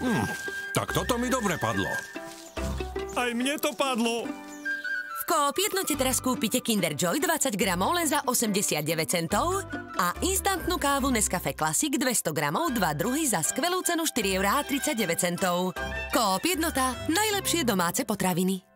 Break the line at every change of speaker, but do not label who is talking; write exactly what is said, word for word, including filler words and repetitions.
Hm, tak toto mi dobre padlo.
Aj mne to padlo.
V Coop Jednote teraz kúpite Kinder Joy dvadsať gramov len za osemdesiatdeväť centov a instantnú kávu Nescafé Classic dvesto gramov dva druhy za skvelú cenu štyri eurá tridsaťdeväť centov. Coop Jednota. Najlepšie domáce potraviny.